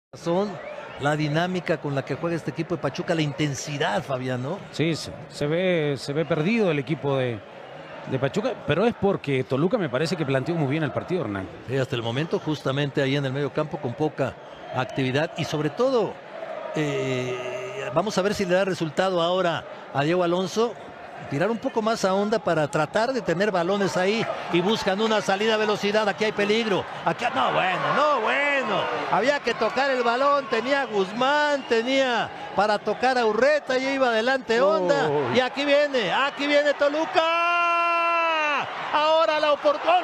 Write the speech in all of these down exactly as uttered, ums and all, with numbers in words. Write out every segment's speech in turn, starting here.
Son la dinámica con la que juega este equipo de Pachuca, la intensidad, Fabián, ¿no? Sí, se, se ve, se ve perdido el equipo de, de Pachuca, pero es porque Toluca me parece que planteó muy bien el partido, Hernán. Sí, hasta el momento, justamente ahí en el medio campo con poca actividad y sobre todo, eh, vamos a ver si le da resultado ahora a Diego Alonso. Tirar un poco más a onda para tratar de tener balones ahí y buscan una salida a velocidad. Aquí hay peligro. Aquí, no, bueno, no, bueno. Había que tocar el balón. Tenía Guzmán, tenía para tocar a Urreta y iba adelante Onda. Oh. Y aquí viene, aquí viene Toluca. Ahora la oportunidad.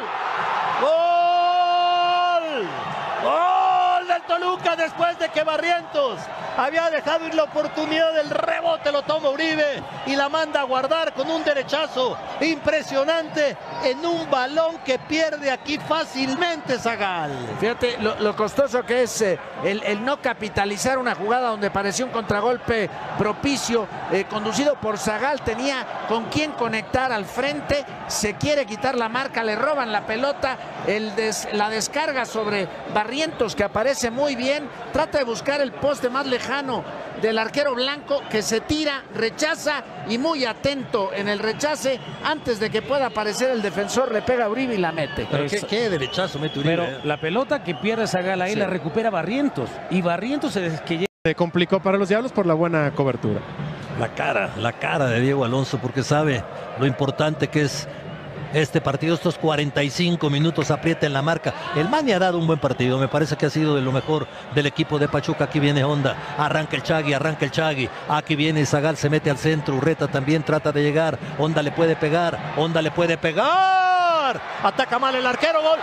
¡Gol! ¡Gol del Toluca después de que Barrientos había dejado ir la oportunidad del rebote! Lo toma Uribe y la manda a guardar con un derechazo impresionante en un balón que pierde aquí fácilmente Zagal. Fíjate lo, lo costoso que es eh, el, el no capitalizar una jugada donde pareció un contragolpe propicio, eh, conducido por Zagal, tenía con quién conectar al frente, se quiere quitar la marca, le roban la pelota, el des, la descarga sobre Barrientos, que aparece muy bien, trata de buscar el poste más lejano del arquero blanco, que se tira, rechaza y muy atento en el rechace, antes de que pueda aparecer el defensor, le pega a Uribe y la mete. Pero qué, qué derechazo mete Uribe. Pero eh. la pelota que pierde Zagal ahí sí. La recupera Barrientos, y Barrientos es que llega. Se complicó para los Diablos por la buena cobertura. La cara, la cara de Diego Alonso, porque sabe lo importante que es este partido, estos cuarenta y cinco minutos, aprieta en la marca. El Mani ha dado un buen partido, me parece que ha sido de lo mejor del equipo de Pachuca. Aquí viene Onda, arranca el Chagui, arranca el Chagui, aquí viene Zagal, se mete al centro, Urreta también trata de llegar, Onda le puede pegar, Onda le puede pegar, ataca mal el arquero, gol.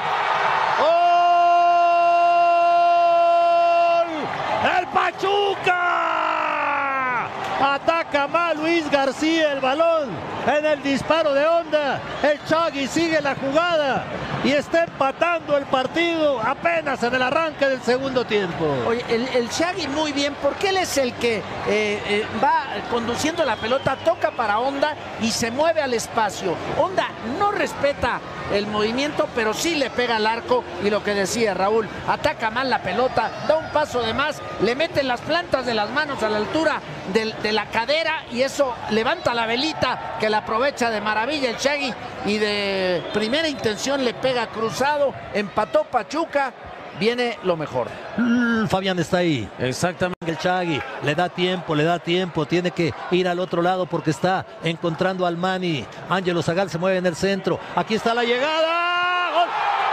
¡Gol! ¡El Pachuca! Ataca mal Luis García el balón en el disparo de Onda. El Chagui sigue la jugada y está empatando el partido apenas en el arranque del segundo tiempo. Oye, el, el Chagui muy bien, porque él es el que eh, eh, va conduciendo la pelota, toca para Onda y se mueve al espacio. Onda no respeta el movimiento, pero sí le pega al arco, y lo que decía Raúl, ataca mal la pelota, da un paso de más, le mete las plantas de las manos a la altura de, de la cadera, y eso levanta la velita, que la aprovecha de maravilla el Chagui, y de primera intención le pega cruzado. Empató Pachuca, viene lo mejor. Fabián está ahí. Exactamente. El Chagui le da tiempo, le da tiempo, tiene que ir al otro lado porque está encontrando al Mani. Ángelo Zagal se mueve en el centro. Aquí está la llegada. ¡Gol!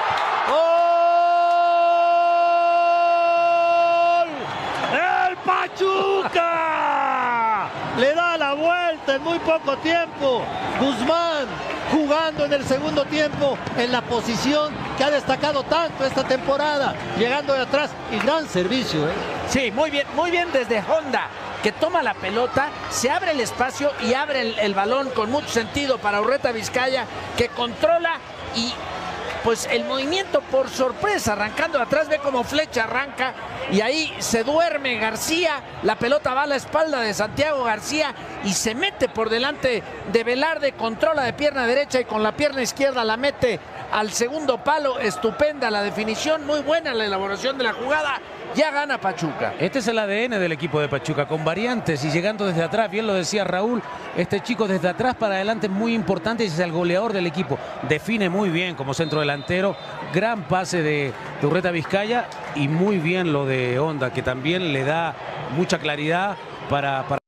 ¡Gol! ¡El Pachuca! Le da la vuelta en muy poco tiempo. Guzmán jugando en el segundo tiempo en la posición que ha destacado tanto esta temporada, llegando de atrás, y gran servicio, ¿eh? Sí, muy bien, muy bien desde Honda, que toma la pelota, se abre el espacio y abre el, el balón con mucho sentido para Urreta Vizcaya, que controla, y pues el movimiento por sorpresa, arrancando de atrás, ve como flecha arranca, y ahí se duerme García, la pelota va a la espalda de Santiago García y se mete por delante de Velarde, controla de pierna derecha y con la pierna izquierda la mete al segundo palo. Estupenda la definición, muy buena la elaboración de la jugada. Ya gana Pachuca. Este es el A D N del equipo de Pachuca, con variantes y llegando desde atrás. Bien lo decía Raúl, este chico desde atrás para adelante es muy importante y es el goleador del equipo. Define muy bien como centro delantero. Gran pase de, de Urreta Vizcaya, y muy bien lo de Onda, que también le da mucha claridad para... para